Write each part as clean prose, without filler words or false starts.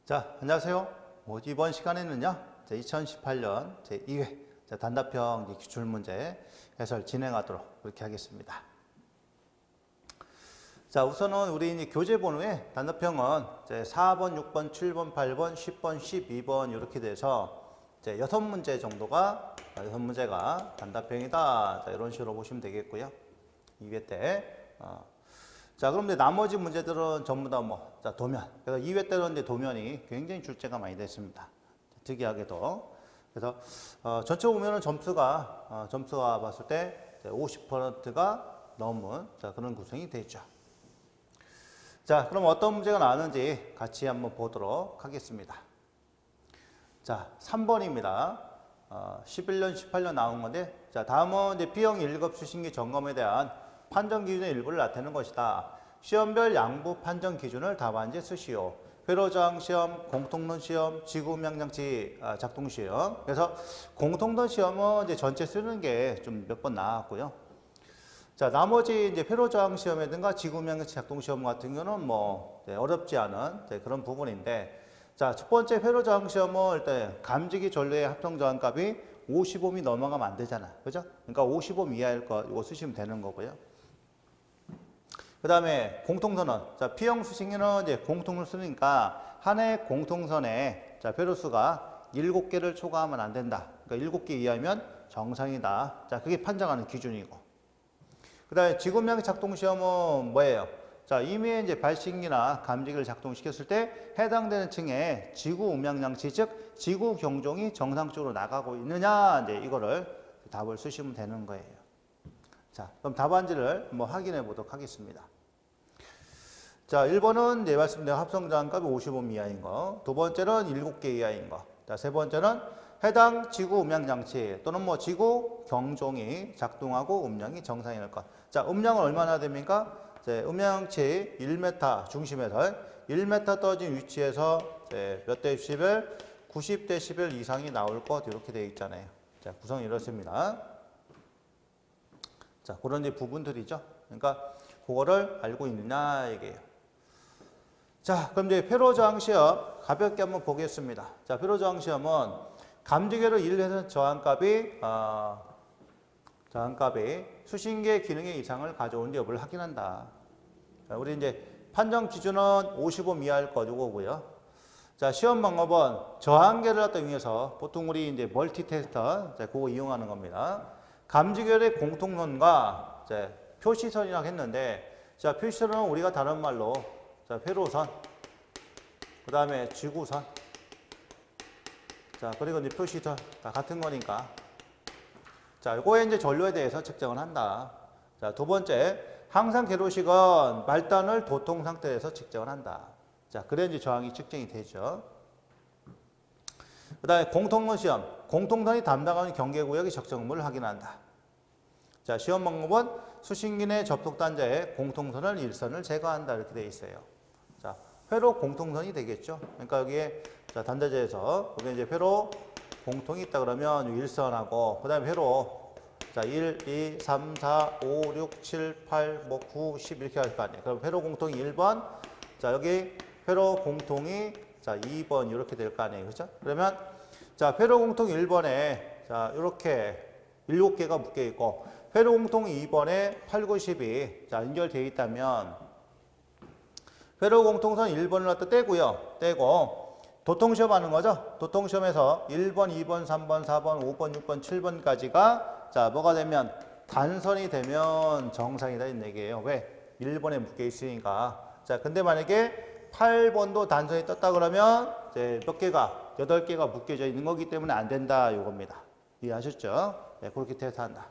자, 안녕하세요. 이번 시간에는요, 2018년 제2회 단답형 기출문제 해설 진행하도록 그렇게 하겠습니다. 자, 우선은 우리 이제 교재 번호에 단답형은 4번, 6번, 7번, 8번, 10번, 12번 이렇게 돼서 6문제 정도가 6문제가 단답형이다. 자, 이런 식으로 보시면 되겠고요. 2회 때. 자, 그럼 이제 나머지 문제들은 전부 다 도면. 그래서 2회 때는 이제 도면이 굉장히 출제가 많이 됐습니다. 특이하게도. 그래서, 전체 보면은 점수가 봤을 때 50%가 넘은 그런 구성이 되죠. 자, 그럼 어떤 문제가 나왔는지 같이 한번 보도록 하겠습니다. 자, 3번입니다. 11년, 18년 나온 건데, 자, 다음은 이제 B형 1급 수신기 점검에 대한 판정 기준의 일부를 나타내는 것이다. 시험별 양부 판정 기준을 답안지에 쓰시오. 회로저항 시험, 공통론 시험, 지구음향장치 작동 시험. 그래서 공통론 시험은 이제 전체 쓰는 게 좀 몇 번 나왔고요. 자, 나머지 이제 회로저항 시험이든가 지구음향장치 작동 시험 같은 경우는 어렵지 않은 그런 부분인데, 자, 첫 번째 회로저항 시험은 일단 감지기 전류의 합성 저항값이 50옴이 넘어가면 안 되잖아. 그죠? 그러니까 50옴 이하일 거 이거 쓰시면 되는 거고요. 그 다음에 공통선은, 자, P형 수신기는 이제 공통을 쓰니까 한 해 공통선에 회로수가 7개를 초과하면 안 된다. 그러니까 7개 이하면 정상이다. 자, 그게 판정하는 기준이고. 그 다음에 지구음향 작동 시험은 뭐예요? 자, 이미 이제 발신기나 감지기를 작동시켰을 때 해당되는 층에 지구음향장치, 즉 지구 경종이 정상적으로 나가고 있느냐, 이제 이거를 답을 쓰시면 되는 거예요. 자, 그럼 답안지를 한번 확인해 보도록 하겠습니다. 자, 1번은 네, 말씀드린 합성저항값이 55옴 이하인 거. 두 번째는 7개 이하인 거. 자, 세 번째는 해당 지구 음향장치 또는 지구 경종이 작동하고 음량이 정상일 것. 자, 음량은 얼마나 됩니까? 음향장치 1m 중심에서 1m 떨어진 위치에서 몇 데시벨? 90데시벨 이상이 나올 것 이렇게 되어 있잖아요. 자, 구성이 이렇습니다. 자, 그런 이제 부분들이죠. 그러니까 그거를 알고 있느냐 이게요. 자, 그럼 이제 회로저항 시험 가볍게 한번 보겠습니다. 자, 회로저항 시험은 감지기로 일해서 저항값이 수신기의 기능의 이상을 가져오는지 여부를 확인한다. 자, 우리 이제 판정 기준은 55옴 이하일 거고요. 자, 시험 방법은 저항계를 갖다 이용해서 보통 우리 이제 멀티 테스터 그거 이용하는 겁니다. 감지결의 공통선과 표시선이라고 했는데, 자, 표시선은 우리가 다른 말로 회로선, 그 다음에 지구선, 자, 그리고 이제 표시선 다 같은 거니까. 자, 이거에 이제 전류에 대해서 측정을 한다. 자, 두 번째, 항상 계로식은 말단을 도통 상태에서 측정을 한다. 자, 그래야 이제 저항이 측정이 되죠. 그 다음에 공통론 시험, 공통선이 담당하는 경계구역의 적정물을 확인한다. 자, 시험 방법은 수신기 내 접촉단자에 공통선을 일선을 제거한다 이렇게 되어 있어요. 자, 회로 공통선이 되겠죠. 그러니까 여기에 단자재에서 여기 이제 회로 공통이 있다 그러면 일선하고 그 다음에 회로 1, 2, 3, 4, 5, 6, 7, 8, 9, 10 이렇게 할 거 아니에요. 그럼 회로 공통이 1번, 자, 여기 회로 공통이 2번 이렇게 될 거 아니에요. 그렇죠? 그러면 회로 공통 1번에 이렇게 7개가 묶여 있고 회로 공통 2번에 8, 9, 10이 연결되어 있다면 회로 공통선 1번을 갖다 떼고요. 떼고 도통시험 하는 거죠. 도통시험에서 1번, 2번, 3번, 4번, 5번, 6번, 7번까지가 뭐가 되면 단선이 되면 정상이다 이 얘기예요. 왜? 1번에 묶여 있으니까. 자, 근데 만약에 8번도 단선이 떴다 그러면 몇 개가? 8개가 묶여져 있는 거기 때문에 안 된다 이겁니다. 이해하셨죠? 네, 그렇게 테스트한다.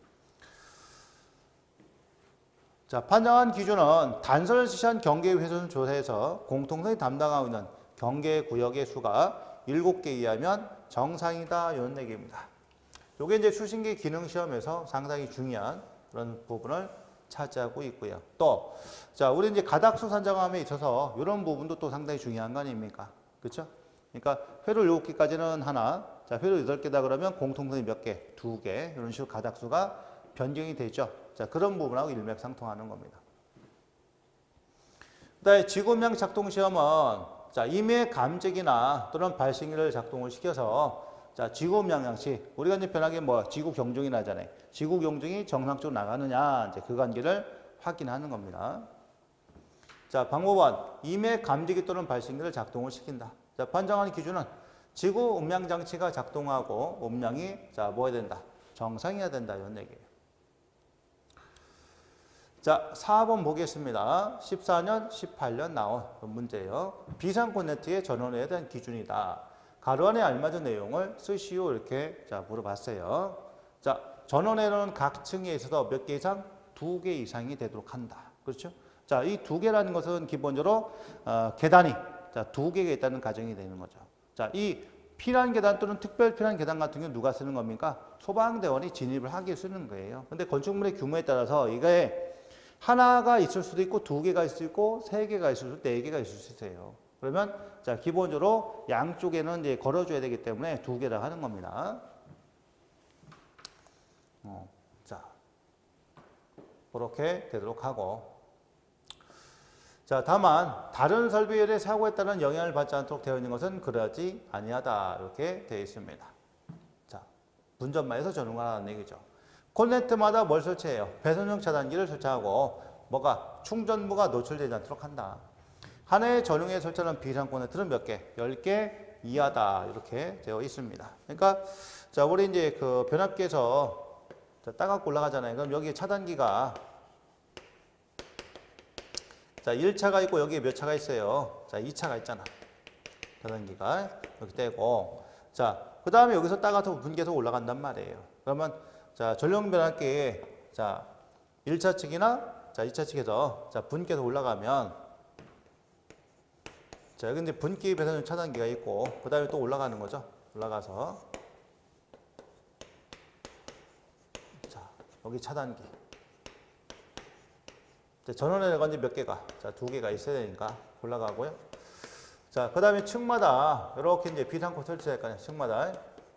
자, 판정한 기준은 단선을 지시한 경계의 훼손을 조사해서 공통선이 담당하고 있는 경계구역의 수가 7개 이하면 정상이다 이런 얘기입니다. 이게 이제 수신기 기능 시험에서 상당히 중요한 그런 부분을 차지하고 있고요. 또, 자, 우리 이제 가닥수 산정함에 있어서 이런 부분도 또 상당히 중요한 거 아닙니까? 그렇죠? 그러니까 회로 7개까지는 하나, 자, 회로 8개다 그러면 공통선이 몇 개? 2개. 이런 식으로 가닥수가 변경이 되죠. 자, 그런 부분하고 일맥상통하는 겁니다. 그다음에 지구음향 작동 시험은 자, 임의 감지기나 또는 발신기를 작동을 시켜서 자, 지구 음향장치, 우리가 이제 편하게 뭐 지구 경중이 나잖아요. 지구 경중이 정상적으로 나가느냐, 이제 그 관계를 확인하는 겁니다. 자, 방법은 임의 감지기 또는 발신기를 작동을 시킨다. 자, 판정하는 기준은 지구 음향장치가 작동하고 음량이 자, 뭐 해야 된다? 정상이어야 된다, 이런 얘기예요. 자, 4번 보겠습니다. 14년, 18년 나온 문제예요. 비상코네트의 전원에 대한 기준이다. 가로 안에 알맞은 내용을 쓰시오, 이렇게 자, 물어봤어요. 자, 전원에는 각 층에 있어서 몇 개 이상? 2개 이상이 되도록 한다. 그렇죠? 자, 이 2개라는 것은 기본적으로 계단이 자, 2개가 있다는 가정이 되는 거죠. 자, 이 피난 계단 또는 특별 피난 계단 같은 경우는 누가 쓰는 겁니까? 소방대원이 진입을 하기 쓰는 거예요. 근데 건축물의 규모에 따라서 이게 하나가 있을 수도 있고 2개가 있을 수 있고 3개가 있을 수 있고 4개가 있을 수 있어요. 그러면 자, 기본적으로 양쪽에는 이제 걸어줘야 되기 때문에 2개라고 하는 겁니다. 자, 그렇게 되도록 하고. 자, 다만 다른 설비에 사고에 따른 영향을 받지 않도록 되어 있는 것은 그러지 아니하다, 이렇게 되어 있습니다. 자, 분전마에서 전문가라는 얘기죠. 콘센트마다 뭘 설치해요? 배선형 차단기를 설치하고 뭐가 충전부가 노출되지 않도록 한다. 하나의 전용에 설치하는 비상 콘센트는 몇 개? 10개 이하다, 이렇게 되어 있습니다. 그러니까 자, 우리 이제 그 변압기에서 따갖고 올라가잖아요. 그럼 여기에 차단기가 자, 1차가 있고 여기에 몇 차가 있어요? 자, 2차가 있잖아. 차단기가 이렇게 되고, 자, 그 다음에 여기서 따가서 분기해서 올라간단 말이에요. 그러면 자, 전용 변압기에 자, 1차 측이나 자, 2차 측에서 자, 분기해서 올라가면 자, 여기 이제 분기 배선용 차단기가 있고, 그 다음에 또 올라가는 거죠. 올라가서 자, 여기 차단기. 전원에 건지 몇 개가? 자, 2개가 있어야 되니까 올라가고요. 자, 그 다음에 층마다 이렇게 이제 비상코 설치될 거 아니에요. 층마다.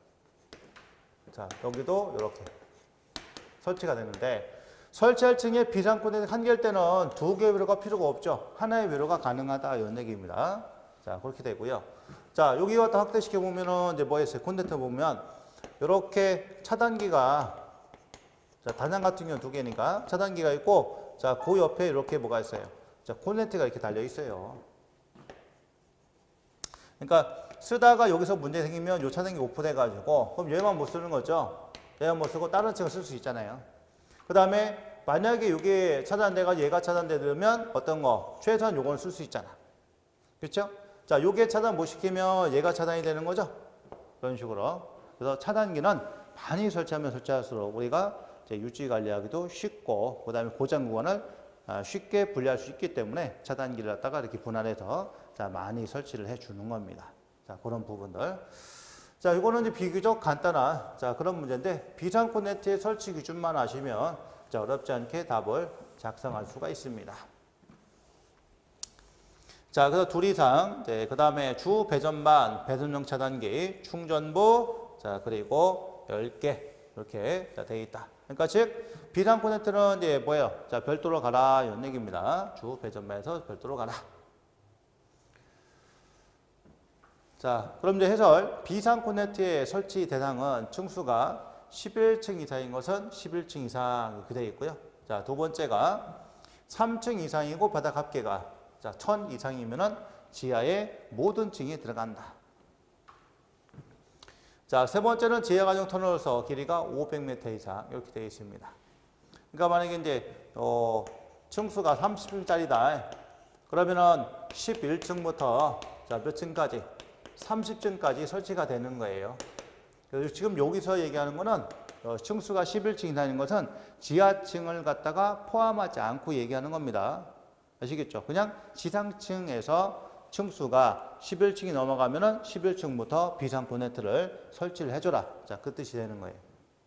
자, 여기도 이렇게 설치가 되는데, 설치할 층에 비상코는 한개일 때는 2개의 회로가 필요가 없죠. 하나의 회로가 가능하다, 이런 얘기입니다. 자, 그렇게 되고요. 자, 여기 갖다 확대시켜 보면은 이제 뭐 했어요? 콘센트 보면 이렇게 차단기가 자, 단장 같은 경우는 2개니까 차단기가 있고, 자, 그 옆에 이렇게 뭐가 있어요? 자, 콘센트가 이렇게 달려 있어요. 그러니까 쓰다가 여기서 문제 생기면 요 차단기 오프돼 가지고 그럼 얘만 못 쓰는 거죠. 얘만 못 쓰고 다른 층을 쓸 수 있잖아요. 그 다음에 만약에 이게 차단돼가 얘가 차단되면 어떤 거? 최소한 요걸 쓸 수 있잖아. 그렇죠? 자, 요게 차단 못 시키면 얘가 차단이 되는 거죠. 그런 식으로. 그래서 차단기는 많이 설치하면 설치할수록 우리가 이제 유지 관리하기도 쉽고, 그 다음에 고장 구간을 쉽게 분리할 수 있기 때문에 차단기를 갖다가 이렇게 분할해서 자, 많이 설치를 해 주는 겁니다. 자, 그런 부분들. 자, 이거는 이제 비교적 간단한 자, 그런 문제인데, 비상 콘센트의 설치 기준만 아시면 자, 어렵지 않게 답을 작성할 수가 있습니다. 자, 그래서 2 이상, 그 다음에 주 배전반, 배선용 차단기, 충전부, 자, 그리고 10개 이렇게 되어 있다. 그러니까 즉 비상 콘센트는 이제 뭐예요? 자, 별도로 가라, 이런 얘기입니다. 주 배전반에서 별도로 가라. 자, 그럼 이제 해설. 비상 콘센트의 설치 대상은 층수가 11층 이상인 것은 11층 이상 이렇게 되어 있고요. 자, 두 번째가 3층 이상이고 바닥 합계가 자, 1000 이상이면은 지하의 모든 층이 들어간다. 자, 세 번째는 지하 가정 터널에서 길이가 500m 이상 이렇게 되어 있습니다. 그러니까 만약에 이제 층수가 30층짜리다. 그러면은 11층부터 자, 몇 층까지? 30층까지 설치가 되는 거예요. 그래서 지금 여기서 얘기하는 거는 층수가 11층 이상인 것은 지하층을 갖다가 포함하지 않고 얘기하는 겁니다. 아시겠죠? 그냥 지상층에서 층수가 11층이 넘어가면은 11층부터 비상 콘센트를 설치를 해줘라. 자, 그 뜻이 되는 거예요.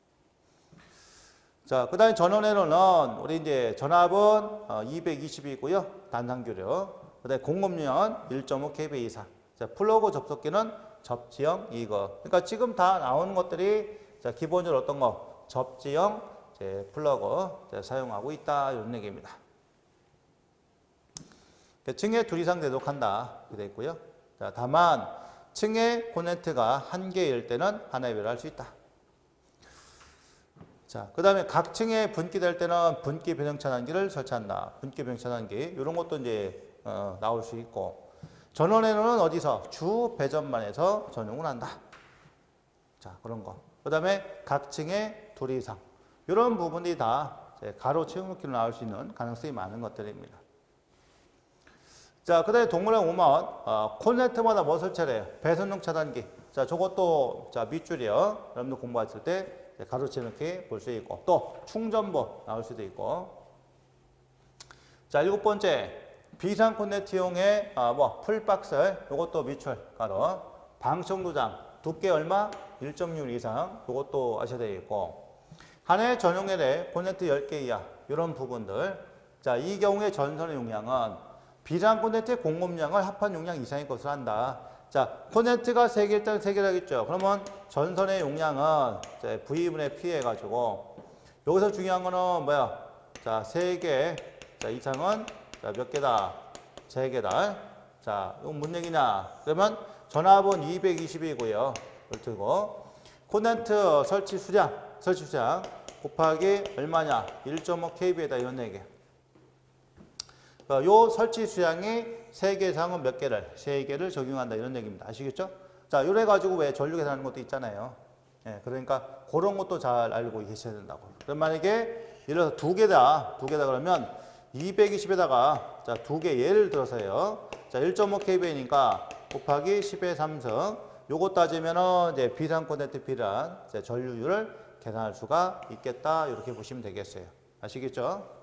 자, 그 다음에 전원회로는 우리 이제 전압은 220이고요. 단상교류. 그 다음에 공급량은 1.5kV 이상. 자, 플러그 접속기는 접지형 이거. 그러니까 지금 다 나오는 것들이 자, 기본적으로 어떤 거? 접지형 플러그 사용하고 있다. 이런 얘기입니다. 층에 2 이상 되도록 한다. 이렇게 되어 있고요. 자, 다만 층의 콘센트가 한 개일 때는 하나의 배를 할 수 있다. 자, 그 다음에 각 층에 분기될 때는 분기 변형 차단기를 설치한다. 분기 변형 차단기 이런 것도 이제 나올 수 있고, 전원에는 어디서 주 배전만에서 전용을 한다. 자, 그런 거. 그 다음에 각 층에 둘 이상 이런 부분이 다 가로 채우기로 나올 수 있는 가능성이 많은 것들입니다. 자, 그 다음에 동그란 5번 콘센트마다 뭐 설치래요? 배선용 차단기. 자, 저것도 자 밑줄이요. 여러분들 공부하실 때 가로채 이렇게 볼 수 있고, 또 충전보 나올 수도 있고. 자, 7번째 비상 콘센트용의 풀박스, 이것도 밑줄 가로. 방청도장 두께 얼마? 1.6 이상, 이것도 아셔야 되겠고, 한 해 전용LED 콘센트 10개 이하 이런 부분들. 자, 이 경우에 전선의 용량은 비상 콘센트의 공급량을 합한 용량 이상의 것을 한다. 자, 콘센트가 3개일 때는 3개라겠죠. 그러면 전선의 용량은 V분의 P 해가지고, 여기서 중요한 거는 뭐야? 자, 3개 자, 이상은 자, 몇 개다? 3개다. 자, 이건 뭔 얘기냐? 그러면 전압은 220이고요. 볼트고, 콘센트 설치 수량 곱하기 얼마냐? 1.5kV다 이런 얘기. 요 설치 수량이 3개 이상은 몇 개를? 3개를 적용한다 이런 얘기입니다. 아시겠죠? 자, 이래 가지고 왜 전류 계산하는 것도 있잖아요. 예, 그러니까 그런 것도 잘 알고 계셔야 된다고. 그럼 만약에 예를 들어서 2개다 그러면 220에다가 자, 2개 예를 들어서요. 자, 1.5kV니까 곱하기 10의 3승. 요거 따지면은 이제 비상 콘센트 필요한 전류율을 계산할 수가 있겠다. 이렇게 보시면 되겠어요. 아시겠죠?